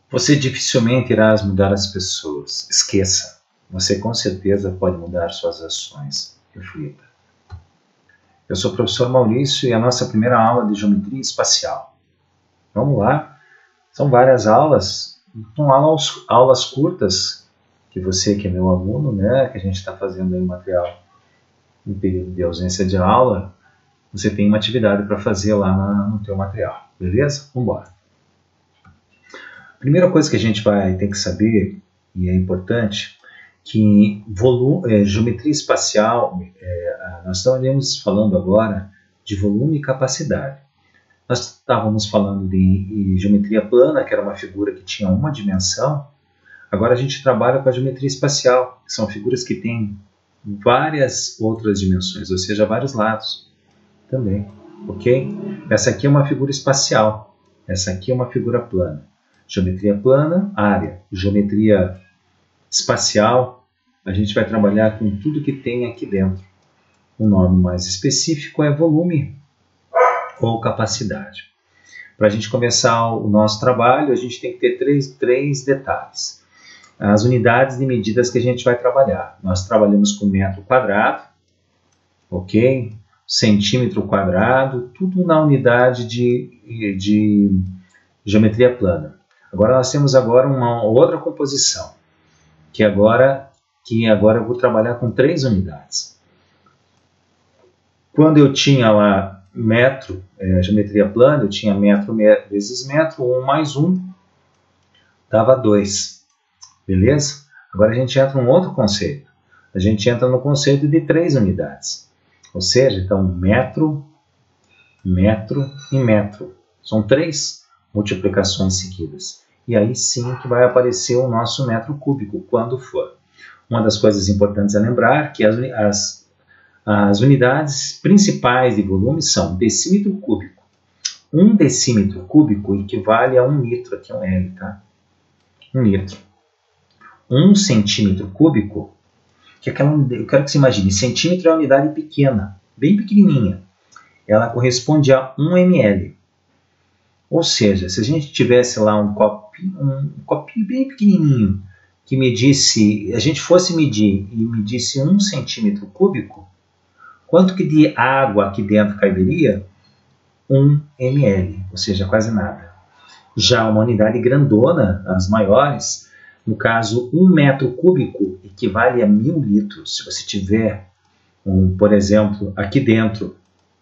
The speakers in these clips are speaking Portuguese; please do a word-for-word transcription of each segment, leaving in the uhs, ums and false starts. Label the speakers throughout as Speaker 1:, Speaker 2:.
Speaker 1: Você dificilmente irá mudar as pessoas. Esqueça. Você com certeza pode mudar suas ações. Reflita. Eu sou o professor Maurício e a nossa primeira aula de geometria espacial. Vamos lá. São várias aulas. São aulas, aulas curtas que você que é meu aluno, né, que a gente está fazendo aí material em período de ausência de aula, você tem uma atividade para fazer lá na, no teu material. Beleza? Vamos embora. Primeira coisa que a gente vai ter que saber, e é importante, que volume, é, geometria espacial, é, nós estamos falando agora de volume e capacidade. Nós estávamos falando de geometria plana, que era uma figura que tinha uma dimensão. Agora a gente trabalha com a geometria espacial, que são figuras que têm várias outras dimensões, ou seja, vários lados também, ok? Essa aqui é uma figura espacial, essa aqui é uma figura plana. Geometria plana, área. Geometria espacial, a gente vai trabalhar com tudo que tem aqui dentro. O nome mais específico é volume ou capacidade. Para a gente começar o nosso trabalho, a gente tem que ter três, três detalhes. As unidades de medidas que a gente vai trabalhar. Nós trabalhamos com metro quadrado, ok? Centímetro quadrado, tudo na unidade de, de geometria plana. Agora nós temos agora uma outra composição, que agora, que agora eu vou trabalhar com três unidades. Quando eu tinha lá metro, é, geometria plana, eu tinha metro vezes metro, um mais um, dava dois. Beleza? Agora a gente entra em um outro conceito. A gente entra no conceito de três unidades. Ou seja, então metro, metro e metro. São três multiplicações seguidas. E aí sim que vai aparecer o nosso metro cúbico, quando for. Uma das coisas importantes a lembrar que as, as, as unidades principais de volume são decímetro cúbico. Um decímetro cúbico equivale a um litro, aqui é um L, tá? Um litro. Um centímetro cúbico, que é aquela, eu quero que você imagine, centímetro é uma unidade pequena, bem pequenininha. Ela corresponde a um mililitro. Ou seja, se a gente tivesse lá um copinho, um copinho bem pequenininho, que medisse, a gente fosse medir e medisse um centímetro cúbico, quanto que de água aqui dentro caberia? um mililitro, ou seja, quase nada. Já uma unidade grandona, as maiores, no caso, um metro cúbico equivale a mil litros. Se você tiver, um, por exemplo, aqui dentro,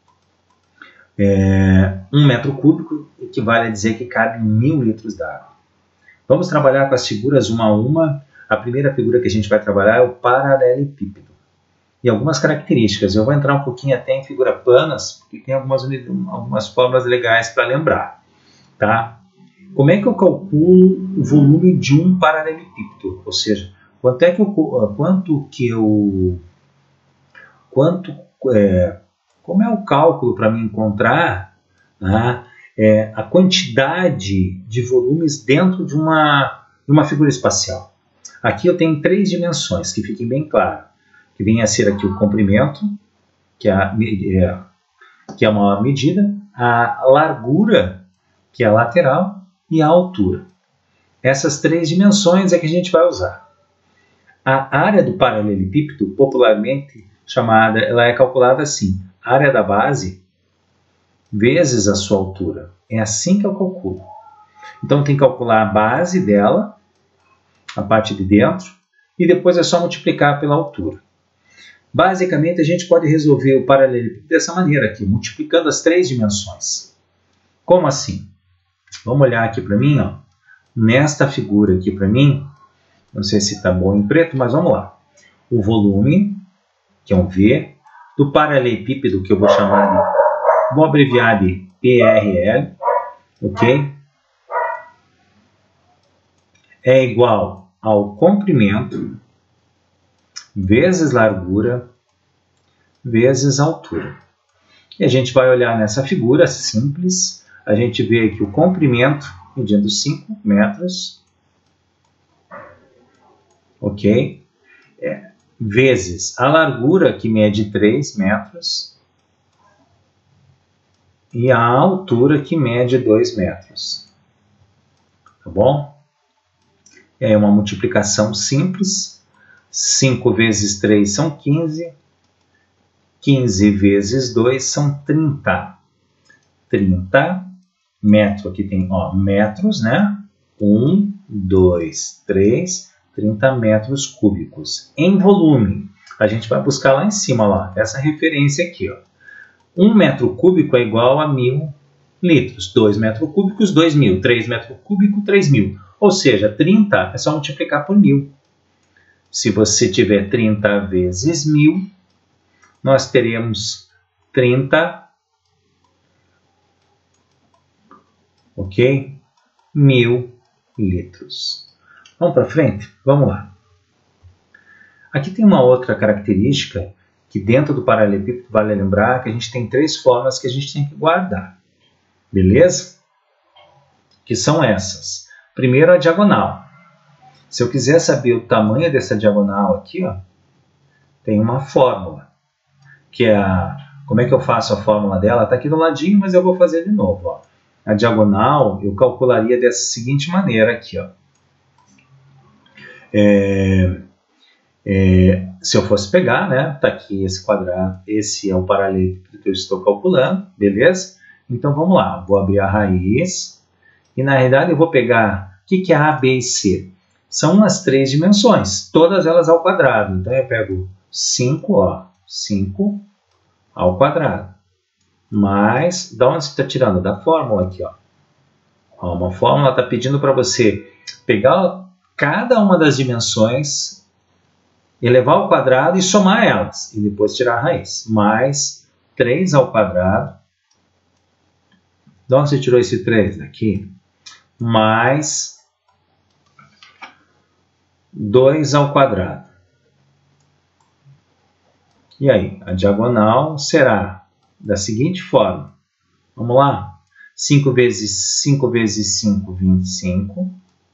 Speaker 1: é, um metro cúbico equivale a dizer que cabe mil litros d'água. Vamos trabalhar com as figuras uma a uma. A primeira figura que a gente vai trabalhar é o paralelepípedo. E algumas características. Eu vou entrar um pouquinho até em figura planas, porque tem algumas, algumas fórmulas legais para lembrar. Tá? Como é que eu calculo o volume de um paralelepípedo? Ou seja, quanto é que eu, quanto que eu, quanto, é, como é o cálculo para me encontrar, né, é, a quantidade de volumes dentro de uma, de uma figura espacial? Aqui eu tenho três dimensões, que fiquem bem claro, que vem a ser aqui o comprimento, que é a, é, que é a maior medida, a largura, que é a lateral, e a altura. Essas três dimensões é que a gente vai usar. A área do paralelepípedo, popularmente chamada, ela é calculada assim, área da base vezes a sua altura. É assim que eu calculo. Então tem que calcular a base dela, a parte de dentro, e depois é só multiplicar pela altura. Basicamente a gente pode resolver o paralelepípedo dessa maneira aqui, multiplicando as três dimensões. Como assim? Vamos olhar aqui para mim, ó. Nesta figura aqui para mim, não sei se está bom em preto, mas vamos lá. O volume, que é um V, do paralelepípedo, que eu vou chamar de, vou abreviar de P R L, ok? É igual ao comprimento vezes largura vezes altura. E a gente vai olhar nessa figura simples. A gente vê aqui o comprimento medindo cinco metros, ok? É, vezes a largura, que mede três metros, e a altura, que mede dois metros. Tá bom? É uma multiplicação simples. cinco vezes três são quinze. quinze vezes dois são trinta. trinta metros. Aqui tem ó, metros, né? um, dois, três, trinta metros cúbicos. Em volume, a gente vai buscar lá em cima, lá, essa referência aqui. Ó. um metro cúbico é igual a mil litros. dois metros cúbicos, dois mil. três metros cúbicos, três mil. Ou seja, trinta é só multiplicar por mil. Se você tiver trinta vezes mil, nós teremos trinta, ok? Mil litros. Vamos para frente? Vamos lá. Aqui tem uma outra característica que dentro do paralelepípedo vale lembrar que a gente tem três formas que a gente tem que guardar. Beleza? Que são essas. Primeiro, a diagonal. Se eu quiser saber o tamanho dessa diagonal aqui, ó, tem uma fórmula. Que é a... Como é que eu faço a fórmula dela? Está aqui do ladinho, mas eu vou fazer de novo. Ó. A diagonal eu calcularia dessa seguinte maneira aqui. Ó. É... É... Se eu fosse pegar, né? Está aqui esse quadrado. Esse é o paralelepípedo que eu estou calculando. Beleza? Então vamos lá. Vou abrir a raiz. E na realidade eu vou pegar... O que, que é A, B e C? São as três dimensões, todas elas ao quadrado. Então eu pego cinco, ó, cinco ao quadrado. Mais, da onde você está tirando? Da fórmula aqui, ó. Ó, uma fórmula está pedindo para você pegar cada uma das dimensões, elevar ao quadrado e somar elas. E depois tirar a raiz. Mais três ao quadrado. De onde você tirou esse três? Daqui. Mais dois ao quadrado. E aí, a diagonal será da seguinte forma. Vamos lá? cinco vezes cinco vezes cinco, vinte e cinco.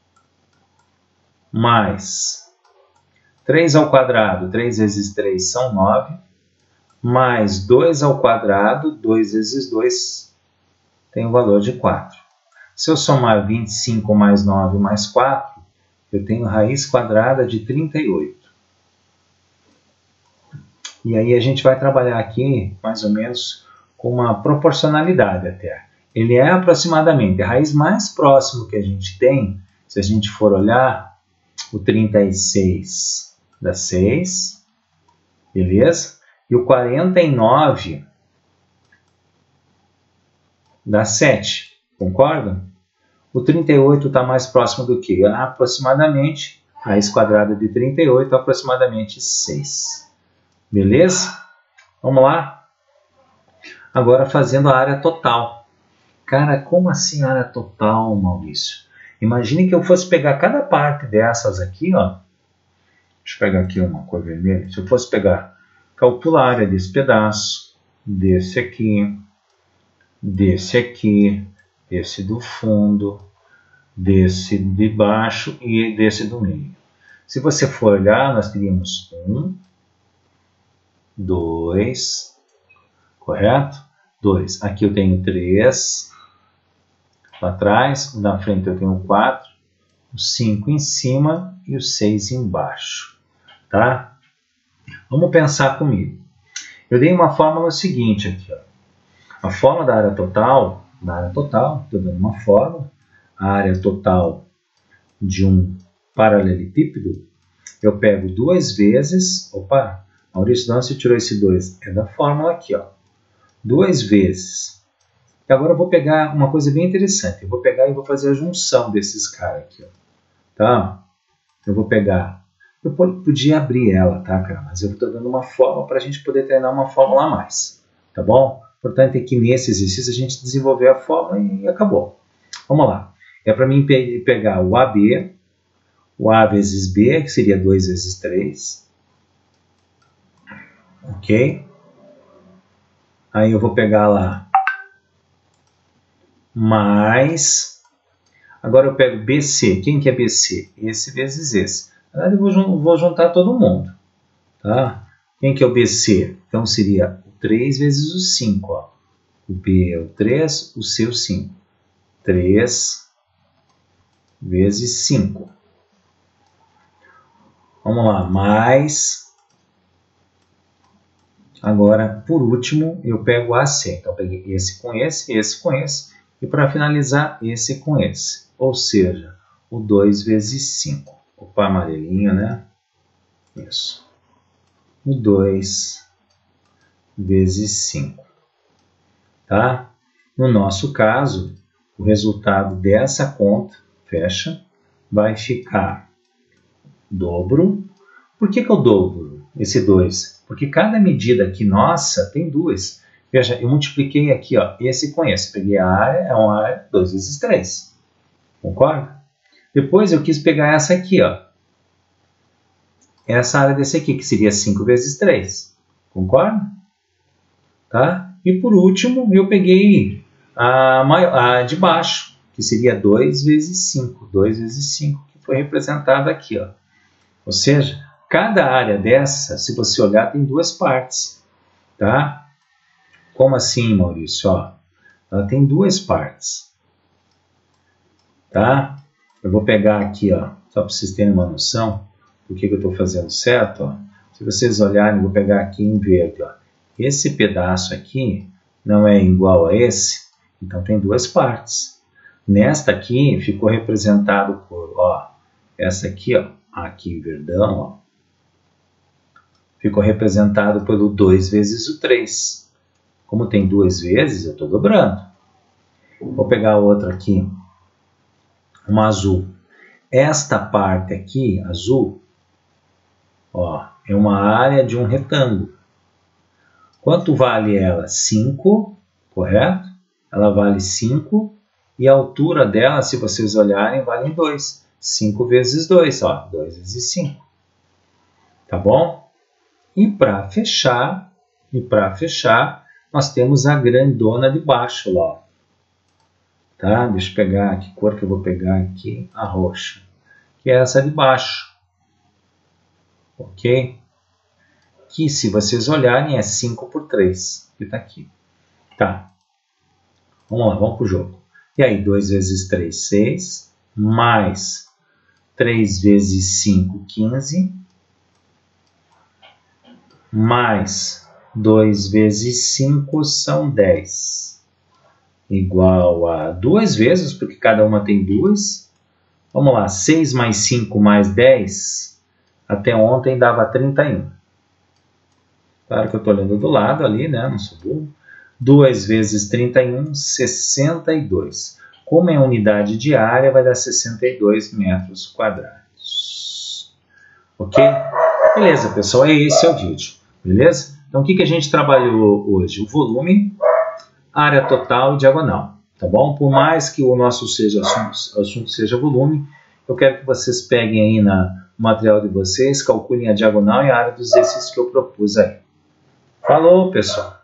Speaker 1: Mais três ao quadrado, três vezes três são nove. Mais dois ao quadrado, dois vezes dois tem o valor de quatro. Se eu somar vinte e cinco mais nove mais quatro, eu tenho raiz quadrada de trinta e oito. E aí a gente vai trabalhar aqui, mais ou menos, com uma proporcionalidade até. Ele é aproximadamente a raiz mais próxima que a gente tem, se a gente for olhar, o trinta e seis dá seis, beleza? E o quarenta e nove dá sete, concorda? O trinta e oito está mais próximo do que? Aproximadamente, raiz quadrada de trinta e oito, aproximadamente seis. Beleza? Vamos lá? Agora fazendo a área total. Cara, como assim área total, Maurício? Imagine que eu fosse pegar cada parte dessas aqui, ó. Deixa eu pegar aqui uma cor vermelha. Se eu fosse pegar, calcular a área desse pedaço, desse aqui, desse aqui, desse do fundo, desse de baixo e desse do meio. Se você for olhar, nós teríamos um, dois, correto? dois. Aqui eu tenho três, lá atrás, na frente eu tenho quatro, o cinco em cima e o seis embaixo, tá? Vamos pensar comigo. Eu dei uma fórmula seguinte aqui, ó. A fórmula da área total, da área total, estou dando uma fórmula, a área total de um paralelepípedo, eu pego duas vezes, opa, Maurício, de onde você tirou esse dois? É da fórmula aqui, ó. Duas vezes. E agora eu vou pegar uma coisa bem interessante. Eu vou pegar e vou fazer a junção desses caras aqui, ó. Tá? Eu vou pegar... Eu podia abrir ela, tá, cara? Mas eu estou dando uma fórmula para a gente poder treinar uma fórmula a mais. Tá bom? O importante é que nesse exercício a gente desenvolver a fórmula e acabou. Vamos lá. É para mim pe pegar o A B, o A vezes B, que seria dois vezes três. Ok? Aí eu vou pegar lá mais... Agora eu pego B C. Quem que é B C? Esse vezes esse. Na verdade eu vou, vou juntar todo mundo. Tá? Quem que é o B C? Então seria o três vezes o cinco. Ó. O B é o três, o C é o cinco. três vezes cinco. Vamos lá, mais... Agora, por último, eu pego A C. Então, eu peguei esse com esse, esse com esse. E para finalizar, esse com esse. Ou seja, o dois vezes cinco. Opa, amarelinho, né? Isso. O dois vezes cinco. Tá? No nosso caso, o resultado dessa conta, fecha, vai ficar dobro. Por que que eu dobro esse dois? Porque cada medida aqui nossa tem duas. Veja, eu multipliquei aqui, ó, esse com esse. Peguei a área, é uma área dois vezes três. Concorda? Depois eu quis pegar essa aqui, ó. Essa área desse aqui, que seria cinco vezes três. Concorda? Tá? E por último, eu peguei a, maior, a de baixo, que seria dois vezes cinco. dois vezes cinco, que foi representado aqui, ó. Ou seja, cada área dessa, se você olhar, tem duas partes. Tá? Como assim, Maurício? Ó, ela tem duas partes. Tá? Eu vou pegar aqui, ó, só para vocês terem uma noção do que, que eu estou fazendo certo. Ó. Se vocês olharem, eu vou pegar aqui em verde. Ó. Esse pedaço aqui não é igual a esse, então tem duas partes. Nesta aqui ficou representado por, ó, essa aqui, ó, aqui em verdão, ó, ficou representado pelo dois vezes o três. Como tem duas vezes, eu estou dobrando. Vou pegar outra aqui, uma azul. Esta parte aqui, azul, ó, é uma área de um retângulo. Quanto vale ela? cinco, correto? Ela vale cinco e a altura dela, se vocês olharem, vale dois. cinco vezes dois, ó, dois vezes cinco. Tá bom? E para fechar, e para fechar, nós temos a grandona de baixo lá, ó. Tá? Deixa eu pegar, que cor que eu vou pegar aqui? A roxa, que é essa de baixo. Ok? Que se vocês olharem é cinco por três, que está aqui. Tá. Vamos lá, vamos para o jogo. E aí, dois vezes três, seis, mais três vezes cinco, quinze, mais dois vezes cinco são dez. Igual a duas vezes, porque cada uma tem duas. Vamos lá, seis mais cinco mais dez, até ontem dava trinta e um. Claro que eu estou olhando do lado ali, né? Não sou burro. duas vezes trinta e um, sessenta e dois. Como é unidade de área, vai dar sessenta e dois metros quadrados. Ok? Beleza, pessoal. Esse é o vídeo. Beleza? Então, o que, que a gente trabalhou hoje? O volume, área total e diagonal. Tá bom? Por mais que o nosso seja assunto, assunto seja volume, eu quero que vocês peguem aí na, no material de vocês, calculem a diagonal e a área dos exercícios que eu propus aí. Falou, pessoal!